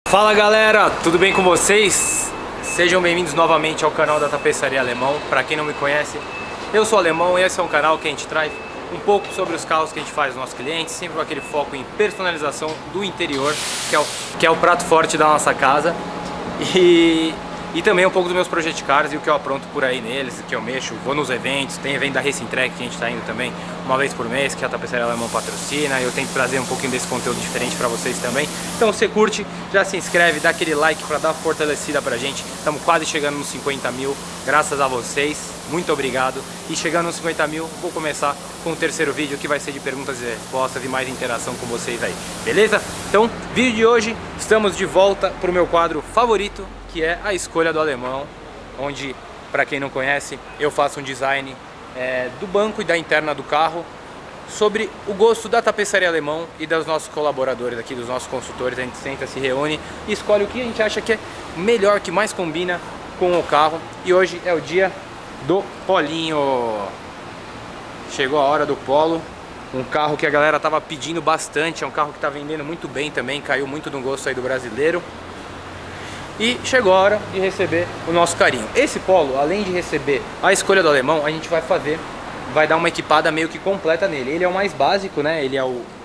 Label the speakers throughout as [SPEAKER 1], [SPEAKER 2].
[SPEAKER 1] Fala galera, tudo bem com vocês? Sejam bem-vindos novamente ao canal da Tapeçaria Alemão. Para quem não me conhece, eu sou Alemão e esse é um canal que a gente traz um pouco sobre os carros que a gente faz nos nossos clientes, sempre com aquele foco em personalização do interior, que é o prato forte da nossa casa. E também um pouco dos meus Project Cars e o que eu apronto por aí neles, que eu mexo, vou nos eventos, tem evento da Racing Track que a gente está indo também uma vez por mês, que a Tapeçaria Alemão patrocina, eu tento trazer um pouquinho desse conteúdo diferente para vocês também. Então se você curte, já se inscreve, dá aquele like para dar fortalecida pra gente, estamos quase chegando nos 50 mil, graças a vocês, muito obrigado. E chegando nos 50 mil, vou começar com o terceiro vídeo que vai ser de perguntas e respostas e mais interação com vocês aí, beleza? Então, vídeo de hoje, estamos de volta pro meu quadro favorito, que é a escolha do alemão, onde, para quem não conhece, eu faço um design do banco e da interna do carro sobre o gosto da tapeçaria alemão e dos nossos colaboradores aqui, dos nossos consultores. A gente senta, se reúne e escolhe o que a gente acha que é melhor, que mais combina com o carro. E hoje é o dia do Polinho. Chegou a hora do Polo, um carro que a galera tava pedindo bastante, é um carro que tá vendendo muito bem também, caiu muito no gosto aí do brasileiro. E chegou a hora de receber o nosso carinho. Esse Polo, além de receber a escolha do alemão, a gente vai dar uma equipada meio que completa nele. Ele é o mais básico, né? Ele é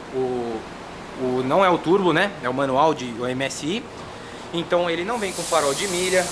[SPEAKER 1] não é o turbo, né? É o manual o MSI. Então ele não vem com farol de milha,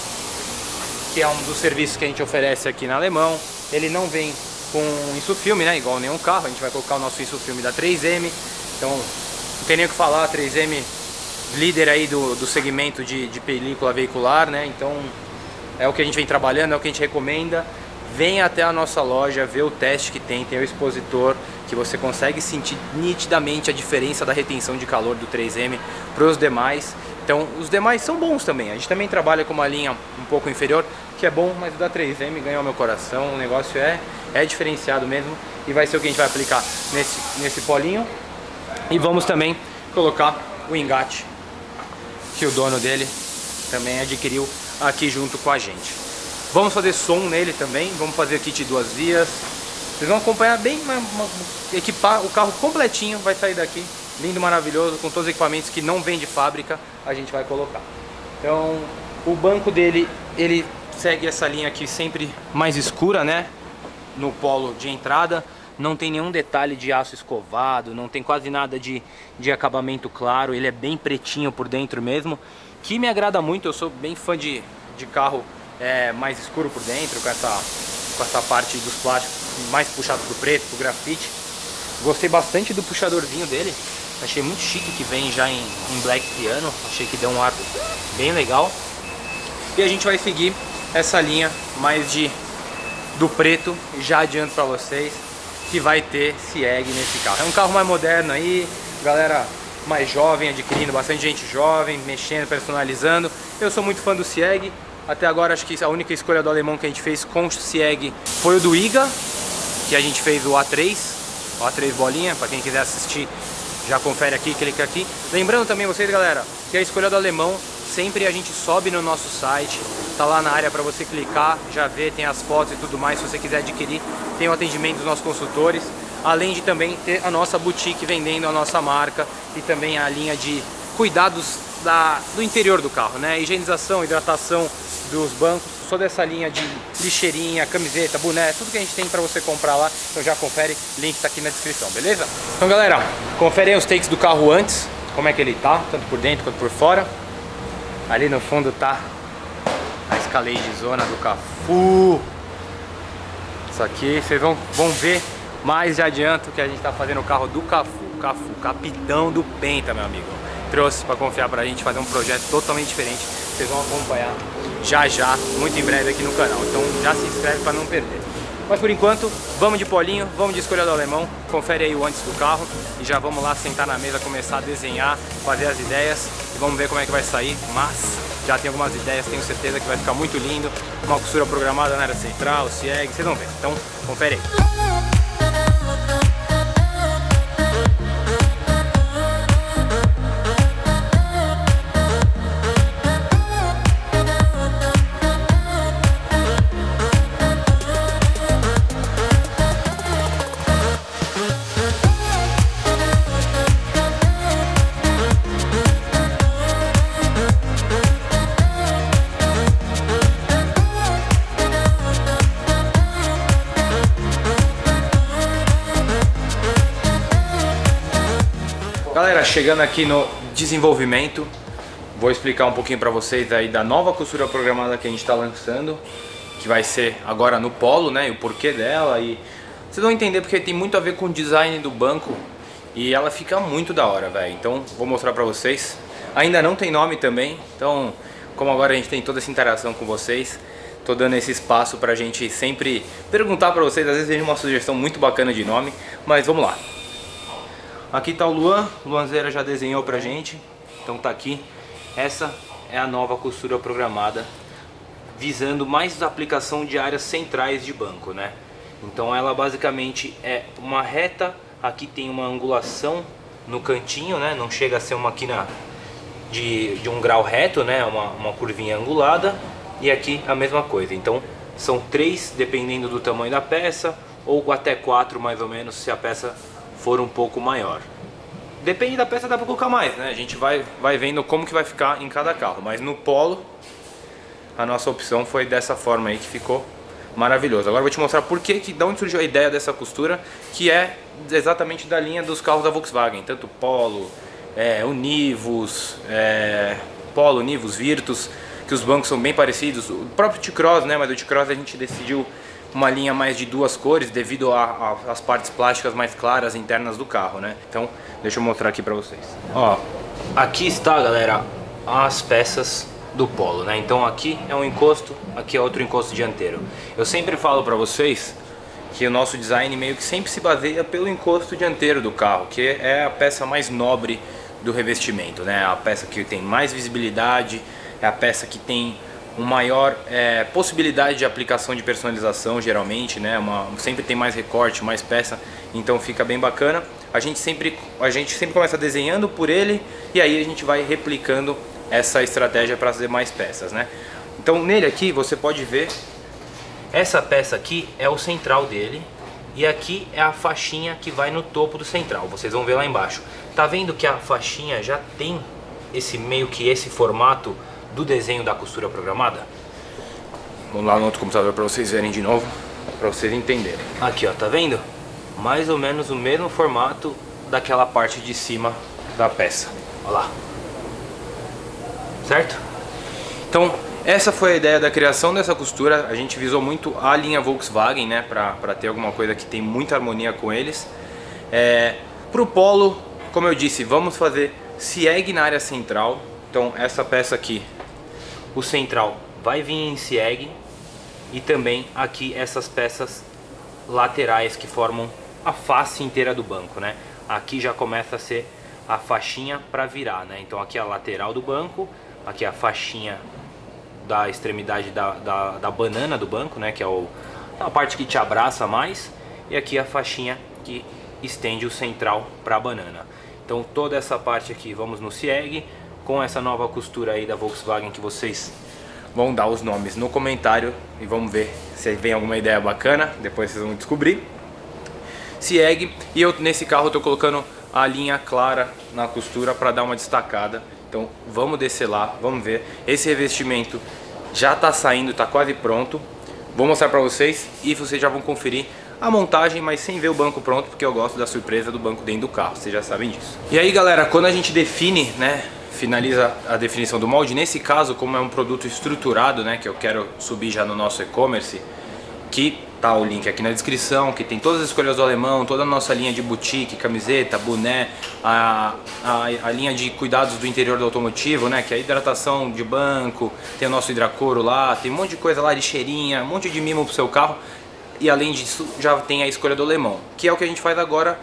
[SPEAKER 1] que é um dos serviços que a gente oferece aqui na Alemão. Ele não vem com insufilme, né? Igual nenhum carro. A gente vai colocar o nosso insufilme da 3M. Então não tem nem o que falar, a 3M líder aí do segmento de película veicular, né? Então é o que a gente vem trabalhando, é o que a gente recomenda. Venha até a nossa loja, ver o teste que tem o expositor, que você consegue sentir nitidamente a diferença da retenção de calor do 3M para os demais. Então os demais são bons também, a gente também trabalha com uma linha um pouco inferior, que é bom, mas o da 3M ganhou meu coração, o negócio é diferenciado mesmo, e vai ser o que a gente vai aplicar nesse polinho. E vamos também colocar o engate que o dono dele também adquiriu aqui junto com a gente. Vamos fazer som nele também, vamos fazer kit 2 vias. Vocês vão acompanhar bem, equipar o carro completinho, vai sair daqui, lindo, maravilhoso, com todos os equipamentos que não vem de fábrica, a gente vai colocar. Então, o banco dele, ele segue essa linha aqui sempre mais escura, né? No polo de entrada. Não tem nenhum detalhe de aço escovado, não tem quase nada de acabamento claro, ele é bem pretinho por dentro mesmo, que me agrada muito. Eu sou bem fã de carro mais escuro por dentro, com essa parte dos plásticos mais puxado pro preto, pro grafite. Gostei bastante do puxadorzinho dele, achei muito chique, que vem já em black piano, achei que deu um ar bem legal. E a gente vai seguir essa linha mais do preto, já adianto pra vocês que vai ter SIEG nesse carro. É um carro mais moderno aí, galera mais jovem adquirindo, bastante gente jovem, mexendo, personalizando. Eu sou muito fã do SIEG. Até agora acho que a única escolha do alemão que a gente fez com o SIEG foi o do IGA, que a gente fez o A3 bolinha. Para quem quiser assistir, já confere aqui, clica aqui. Lembrando também vocês, galera, que a escolha do alemão sempre a gente sobe no nosso site, tá lá na área para você clicar, já ver, tem as fotos e tudo mais. Se você quiser adquirir, tem o atendimento dos nossos consultores, além de também ter a nossa boutique vendendo a nossa marca e também a linha de cuidados do interior do carro, né? Higienização, hidratação dos bancos, toda essa linha de lixeirinha, camiseta, boné, tudo que a gente tem para você comprar lá. Então já confere, link tá aqui na descrição, beleza? Então galera, confere aí os takes do carro antes, como é que ele tá, tanto por dentro quanto por fora. Ali no fundo tá a escalade zona do Cafu. Isso aqui vocês vão ver mais de adianto que a gente tá fazendo o carro do Cafu, capitão do Penta, meu amigo. Trouxe para confiar pra gente fazer um projeto totalmente diferente. Vocês vão acompanhar já, muito em breve aqui no canal. Então já se inscreve para não perder. Mas por enquanto, vamos de polinho, vamos de escolha do alemão. Confere aí o antes do carro e já vamos lá sentar na mesa, começar a desenhar, fazer as ideias e vamos ver como é que vai sair. Mas já tem algumas ideias, tenho certeza que vai ficar muito lindo. Uma costura programada na área central, SIEG, vocês vão ver. Então confere aí. chegando aqui no desenvolvimento, vou explicar um pouquinho para vocês aí da nova costura programada que a gente está lançando, que vai ser agora no Polo, né, e o porquê dela, e vocês vão entender porque tem muito a ver com o design do banco e ela fica muito da hora, velho. Então vou mostrar para vocês. Ainda não tem nome também, então como agora a gente tem toda essa interação com vocês, tô dando esse espaço pra gente sempre perguntar pra vocês, às vezes vem uma sugestão muito bacana de nome, mas vamos lá. Aqui tá o Luanzeira já desenhou pra gente, então tá aqui. Essa é a nova costura programada, visando mais a aplicação de áreas centrais de banco, né? Então ela basicamente é uma reta, aqui tem uma angulação no cantinho, né? Não chega a ser uma quina de um grau reto, né? Uma curvinha angulada. E aqui a mesma coisa, então são 3 dependendo do tamanho da peça, ou até 4 mais ou menos se a peça for um pouco maior. Depende da peça, dá pra colocar mais, né? A gente vai vendo como que vai ficar em cada carro, mas no Polo a nossa opção foi dessa forma aí, que ficou maravilhoso. Agora eu vou te mostrar de onde surgiu a ideia dessa costura, que é exatamente da linha dos carros da Volkswagen, tanto Polo, Univos, Polo, Univos, Virtus, que os bancos são bem parecidos. O próprio T-Cross, né? Mas o T-Cross a gente decidiu uma linha mais de 2 cores devido às partes plásticas mais claras internas do carro, né? Então deixa eu mostrar aqui pra vocês. Ó, aqui está, galera, as peças do Polo, né? Então aqui é um encosto, aqui é outro encosto dianteiro. Eu sempre falo pra vocês que o nosso design meio que sempre se baseia pelo encosto dianteiro do carro, que é a peça mais nobre do revestimento, né? A peça que tem mais visibilidade, é a peça que tem uma maior possibilidade de aplicação de personalização, geralmente, né? Sempre tem mais recorte, mais peça, então fica bem bacana. A gente sempre começa desenhando por ele e aí a gente vai replicando essa estratégia para fazer mais peças, né? Então nele aqui você pode ver, essa peça aqui é o central dele e aqui é a faixinha que vai no topo do central. Vocês vão ver lá embaixo. Tá vendo que a faixinha já tem esse formato do desenho da costura programada? Vamos lá no outro computador para vocês verem de novo, para vocês entenderem. Aqui ó, tá vendo? Mais ou menos o mesmo formato daquela parte de cima da peça. Olha lá. Certo? Então essa foi a ideia da criação dessa costura. A gente visou muito a linha Volkswagen, né? Para ter alguma coisa que tem muita harmonia com eles. Pro Polo, como eu disse, vamos fazer sieg na área central. Então essa peça aqui, o central vai vir em sieg, e também aqui essas peças laterais que formam a face inteira do banco, né? Aqui já começa a ser a faixinha para virar, né? Então aqui é a lateral do banco, aqui é a faixinha da extremidade da banana do banco, né? Que é a parte que te abraça mais, e aqui a faixinha que estende o central para a banana. Então toda essa parte aqui vamos no sieg, com essa nova costura aí da Volkswagen, que vocês vão dar os nomes no comentário e vamos ver se vem alguma ideia bacana, depois vocês vão descobrir. Sieg, e eu nesse carro estou colocando a linha clara na costura para dar uma destacada. Então vamos descer lá, vamos ver. Esse revestimento já está saindo, está quase pronto. Vou mostrar para vocês e vocês já vão conferir a montagem, mas sem ver o banco pronto, porque eu gosto da surpresa do banco dentro do carro, vocês já sabem disso. E aí galera, quando a gente define, né, finaliza a definição do molde, nesse caso, como é um produto estruturado, né, que eu quero subir já no nosso e-commerce, que tá o link aqui na descrição, que tem todas as escolhas do Alemão, toda a nossa linha de boutique, camiseta, boné, a linha de cuidados do interior do automotivo, né, que é a hidratação de banco, tem o nosso hidracouro lá, tem um monte de coisa lá, lixeirinha, um monte de mimo pro seu carro. E além disso, já tem a escolha do Alemão, que é o que a gente faz agora,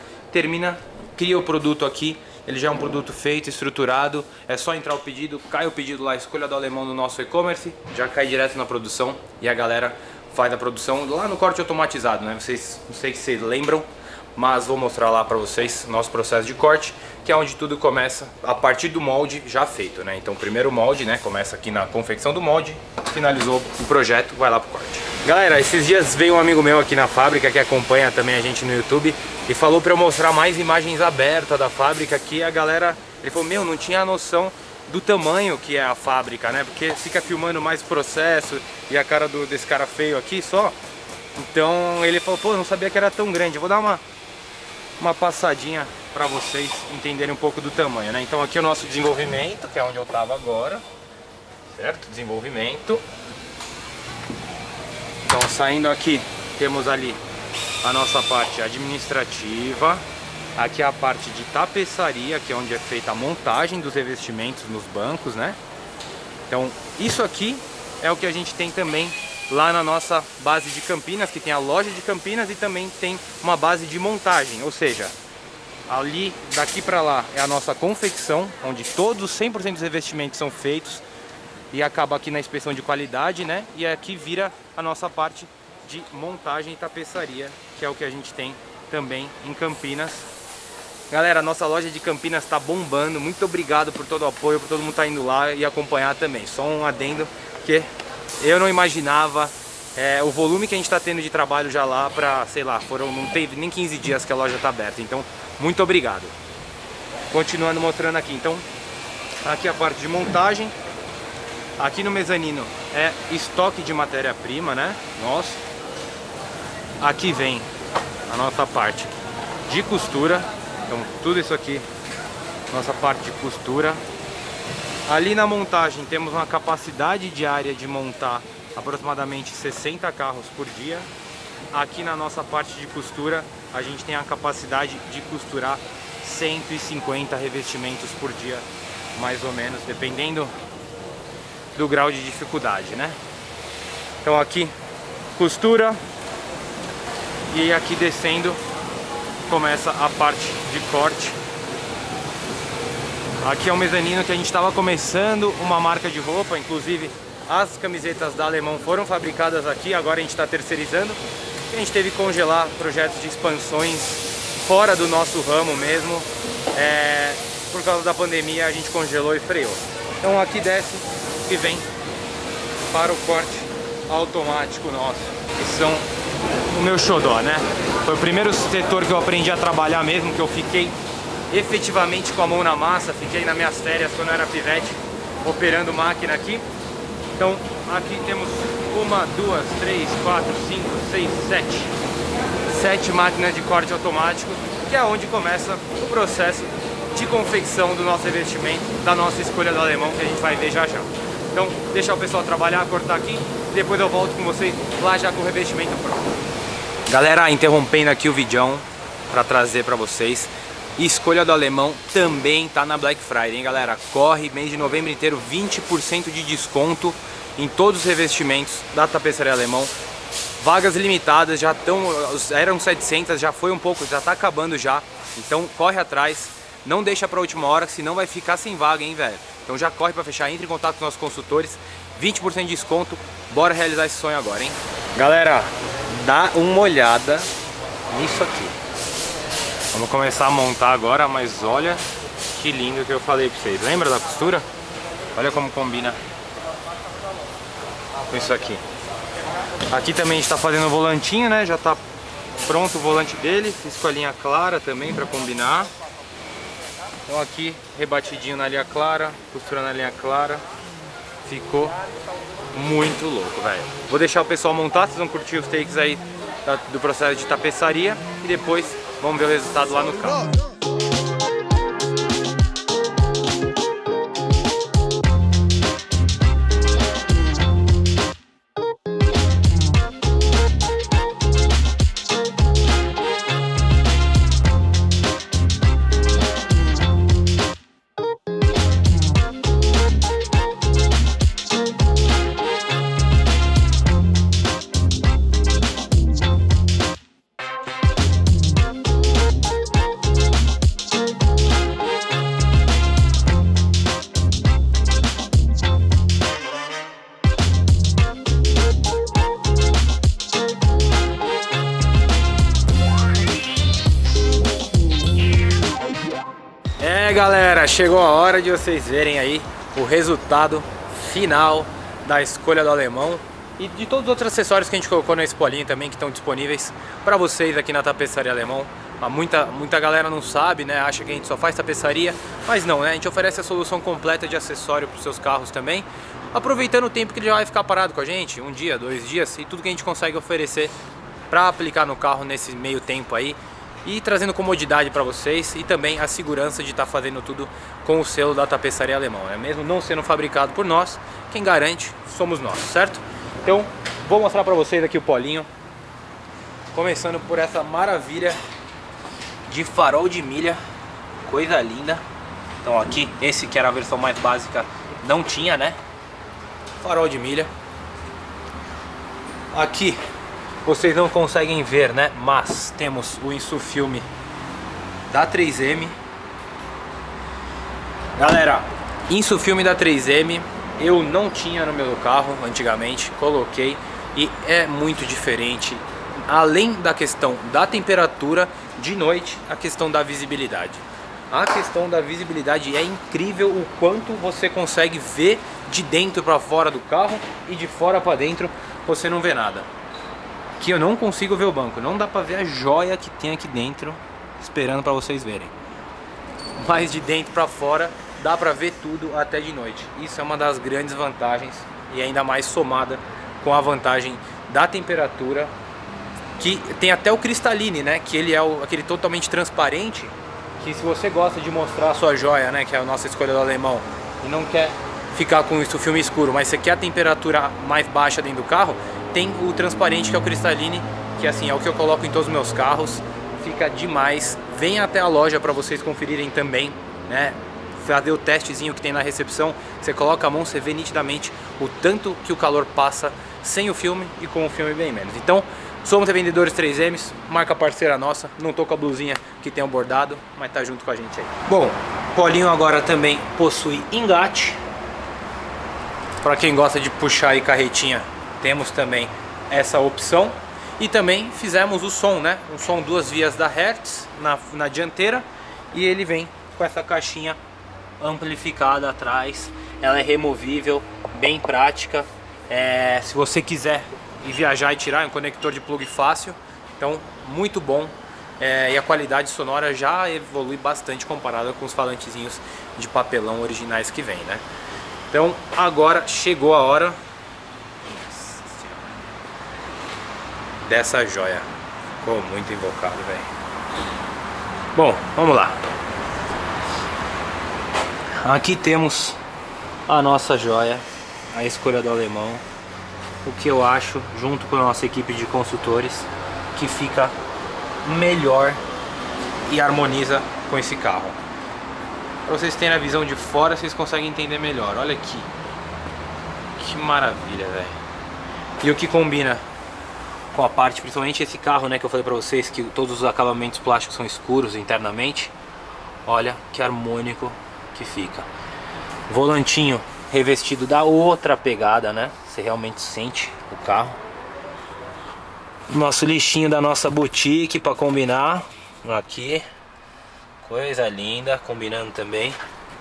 [SPEAKER 1] cria o produto aqui, ele já é um produto feito, estruturado, é só entrar o pedido, cai o pedido lá, escolha do Alemão no nosso e-commerce, já cai direto na produção e a galera faz a produção lá no corte automatizado, né? Não sei se vocês lembram, mas vou mostrar lá pra vocês nosso processo de corte, que é onde tudo começa a partir do molde já feito, né? Então primeiro o molde, né? Começa aqui na confecção do molde, finalizou o projeto, vai lá pro corte. Galera, esses dias veio um amigo meu aqui na fábrica que acompanha também a gente no YouTube e falou pra eu mostrar mais imagens abertas da fábrica, que a galera, ele falou, meu, não tinha noção do tamanho que é a fábrica, né? Porque fica filmando mais o processo e a cara desse cara feio aqui só. Então ele falou, pô, não sabia que era tão grande. Eu vou dar uma passadinha para vocês entenderem um pouco do tamanho, né? Então aqui é o nosso desenvolvimento, que é onde eu tava agora, certo? Desenvolvimento. Então saindo aqui, temos ali a nossa parte administrativa. Aqui é a parte de tapeçaria, que é onde é feita a montagem dos revestimentos nos bancos, né? Então isso aqui é o que a gente tem também lá na nossa base de Campinas, que tem a loja de Campinas e também tem uma base de montagem, ou seja, ali daqui para lá é a nossa confecção, onde todos 100% dos revestimentos são feitos e acaba aqui na inspeção de qualidade, né? E aqui vira a nossa parte de montagem e tapeçaria, que é o que a gente tem também em Campinas. Galera, a nossa loja de Campinas está bombando. Muito obrigado por todo o apoio, por todo mundo estar indo lá e acompanhar também. Só um adendo que eu não imaginava o volume que a gente está tendo de trabalho já lá para, sei lá, não teve nem 15 dias que a loja está aberta. Então, muito obrigado. Continuando mostrando aqui, então, aqui a parte de montagem. Aqui no mezanino é estoque de matéria-prima, né? Nossa. Aqui vem a nossa parte de costura. Então, tudo isso aqui, nossa parte de costura. Ali na montagem temos uma capacidade diária de montar aproximadamente 60 carros por dia. Aqui na nossa parte de costura a gente tem a capacidade de costurar 150 revestimentos por dia, mais ou menos, dependendo do grau de dificuldade, né? Então aqui costura e aqui descendo começa a parte de corte. Aqui é o mezanino que a gente estava começando uma marca de roupa, inclusive as camisetas da Alemão foram fabricadas aqui, agora a gente está terceirizando. A gente teve que congelar projetos de expansões fora do nosso ramo mesmo, por causa da pandemia a gente congelou e freou. Então aqui desce e vem para o corte automático nosso, que são o meu xodó, né? Foi o primeiro setor que eu aprendi a trabalhar mesmo, que eu fiquei efetivamente com a mão na massa. Fiquei nas minhas férias quando eu era pivete operando máquina aqui. Então aqui temos 1, 2, 3, 4, 5, 6, 7 máquinas de corte automático, que é onde começa o processo de confecção do nosso revestimento, da nossa escolha do Alemão, que a gente vai ver já já. Então deixar o pessoal trabalhar, cortar aqui, depois eu volto com vocês lá já com o revestimento pronto. Galera, interrompendo aqui o vídeo para trazer para vocês, escolha do Alemão também tá na Black Friday, hein, galera? Corre, mês de novembro inteiro, 20% de desconto em todos os revestimentos da Tapeçaria Alemão. Vagas limitadas, já eram 700, já foi um pouco, já tá acabando já. Então corre atrás, não deixa pra última hora, senão vai ficar sem vaga, hein, velho? Então já corre pra fechar, entre em contato com os nossos consultores, 20% de desconto, bora realizar esse sonho agora, hein? Galera, dá uma olhada nisso aqui. Vamos começar a montar agora, mas olha que lindo que eu falei pra vocês. Lembra da costura? Olha como combina com isso aqui. Aqui também a gente tá fazendo o volantinho, né? Já tá pronto o volante dele. Fiz com a linha clara também pra combinar. Então aqui, rebatidinho na linha clara, costura na linha clara. Ficou muito louco, velho. Vou deixar o pessoal montar, vocês vão curtir os takes aí do processo de tapeçaria. E depois vamos ver o resultado lá no carro. Galera, chegou a hora de vocês verem aí o resultado final da escolha do Alemão e de todos os outros acessórios que a gente colocou nesse polinho também, que estão disponíveis para vocês aqui na Tapeçaria Alemão. Muita galera não sabe, né? Acha que a gente só faz tapeçaria, mas não, né? A gente oferece a solução completa de acessório para os seus carros também, aproveitando o tempo que ele já vai ficar parado com a gente, 1 dia, 2 dias, e tudo que a gente consegue oferecer para aplicar no carro nesse meio tempo aí. e trazendo comodidade para vocês e também a segurança de estar fazendo tudo com o selo da Tapeçaria Alemão, né? Mesmo não sendo fabricado por nós, quem garante somos nós, certo? Então vou mostrar para vocês aqui o polinho, começando por essa maravilha de farol de milha, coisa linda. Então aqui, esse que era a versão mais básica não tinha, né? Farol de milha. Aqui vocês não conseguem ver, né? Mas temos o insufilme da 3M. Galera, insufilme da 3M eu não tinha no meu carro antigamente, coloquei e é muito diferente. Além da questão da temperatura, de noite, a questão da visibilidade. A questão da visibilidade é incrível o quanto você consegue ver de dentro para fora do carro e de fora para dentro você não vê nada. Aqui eu não consigo ver o banco, não dá para ver a joia que tem aqui dentro, esperando para vocês verem. Mas de dentro para fora dá para ver tudo até de noite. Isso é uma das grandes vantagens e ainda mais somada com a vantagem da temperatura, que tem até o Cristalline, né? Que ele é aquele totalmente transparente, que se você gosta de mostrar a sua joia, né? Que é a nossa escolha do alemão, e não quer ficar com isso filme escuro, mas você quer a temperatura mais baixa dentro do carro, tem o transparente, que é o Cristalline, que assim é o que eu coloco em todos os meus carros. Fica demais. Venha até a loja para vocês conferirem também, né? Fazer o testezinho que tem na recepção. Você coloca a mão, você vê nitidamente o tanto que o calor passa sem o filme e com o filme bem menos. Então, somos revendedores 3Ms, marca parceira nossa. Não tô com a blusinha que tem um bordado, mas tá junto com a gente aí. Bom, o polinho agora também possui engate. Para quem gosta de puxar aí carretinha, temos também essa opção. E também fizemos o som, né? Um som 2 vias da Hertz na dianteira. E ele vem com essa caixinha amplificada atrás. Ela é removível, bem prática. Se você quiser ir viajar e tirar, é um conector de plug fácil. Então, muito bom. E a qualidade sonora já evolui bastante comparada com os falantezinhos de papelão originais que vem, né? Então, agora chegou a hora dessa joia. Ficou muito invocado, velho. Bom, vamos lá. Aqui temos a nossa joia, a escolha do alemão. O que eu acho, junto com a nossa equipe de consultores, que fica melhor e harmoniza com esse carro. Para vocês terem a visão de fora, vocês conseguem entender melhor. Olha aqui. Que maravilha, velho. E o que combina com a parte, principalmente esse carro, né, que eu falei pra vocês que todos os acabamentos plásticos são escuros internamente. Olha que harmônico que fica. Volantinho revestido da outra pegada, né? Você realmente sente o carro. Nosso lixinho da nossa boutique para combinar aqui. Coisa linda, combinando também.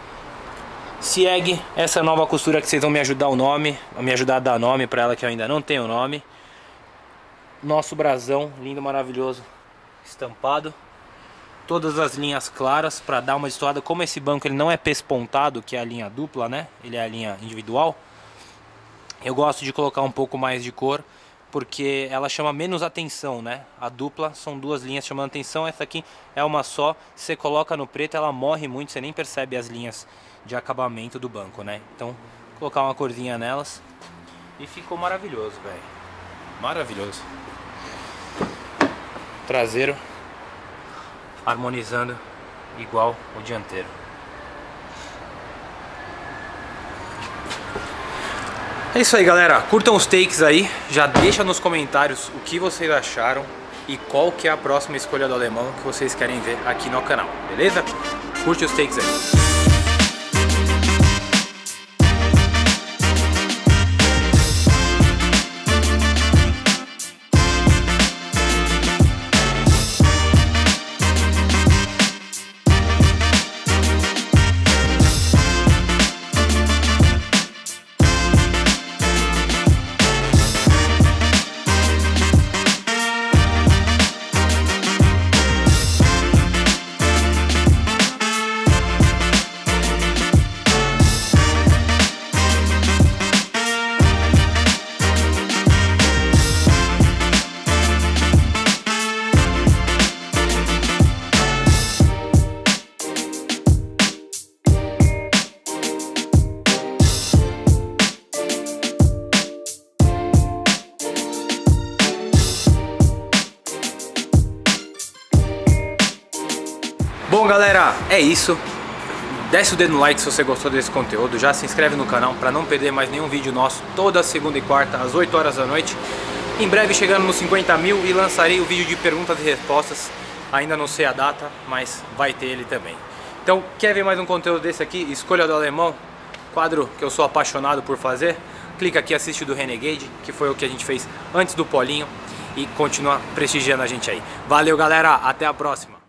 [SPEAKER 1] Segue essa nova costura que vocês vão me ajudar a dar nome para ela, que eu ainda não tenho nome. Nosso brasão lindo, maravilhoso, estampado. Todas as linhas claras para dar uma destoada. Como esse banco ele não é pespontado, que é a linha dupla, né? Ele é a linha individual. Eu gosto de colocar um pouco mais de cor, porque ela chama menos atenção, né? A dupla são 2 linhas chamando atenção, essa aqui é uma só. Se você coloca no preto, ela morre muito, você nem percebe as linhas de acabamento do banco, né? Então, vou colocar uma corzinha nelas e ficou maravilhoso, velho. Maravilhoso. Traseiro harmonizando igual o dianteiro. É isso aí, galera. Curtam os takes aí. Já deixa nos comentários o que vocês acharam e qual que é a próxima escolha do alemão que vocês querem ver aqui no canal, beleza? Curte os takes aí. Bom, galera, é isso. Desce o dedo no like se você gostou desse conteúdo. Já se inscreve no canal para não perder mais nenhum vídeo nosso. Toda segunda e quarta, às 8 horas da noite. Em breve chegando nos 50 mil e lançarei o vídeo de perguntas e respostas. Ainda não sei a data, mas vai ter ele também. Então, quer ver mais um conteúdo desse aqui? Escolha do Alemão, quadro que eu sou apaixonado por fazer. Clica aqui, assiste do Renegade, que foi o que a gente fez antes do Polinho. E continua prestigiando a gente aí. Valeu, galera, até a próxima.